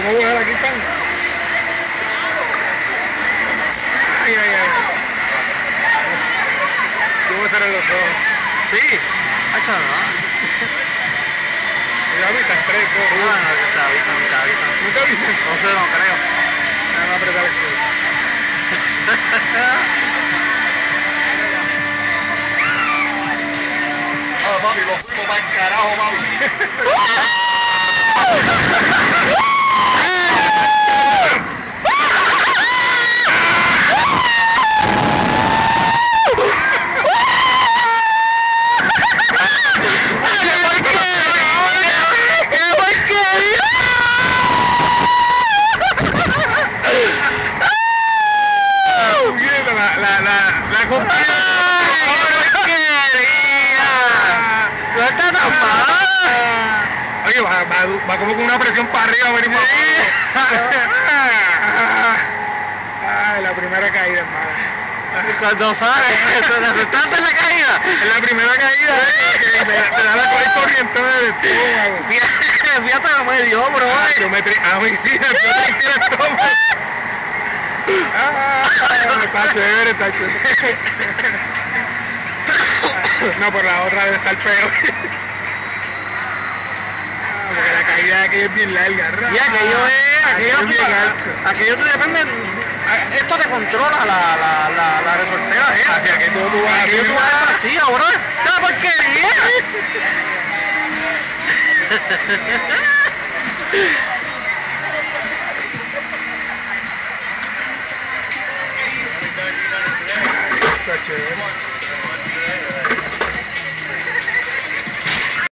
Vamos a buscar aquí, pan. Ay, ay, ay. Yo voy a cerrar los ojos. Sí. Ay, chaval. Ya avisan 3, 2, 1. No, que se avisan, nunca avisan. ¿Nunca avisan? No sé, no creo. Vamos a apretar el culo. Ah, papi, lo fuimos para el carajo, papi. La costilla. No está tan mal. Oye, va como con una presión para arriba, venimos. Ay, la primera caída, hermano. Cuando sale, ¿estás en la caída? En la primera caída, te da la corriente del estómago. Fíjate que me dio, bro. Yo me a mí sí, yo me el estómago. Está chévere, está chévere. No, por la otra debe estar peor. Porque la caída de aquello es bien larga. Y aquello depende. Esto te controla la resortera, Hacia que todo tú vas aquello tú vas así, ahora. ¡Qué porquería! Está chévere.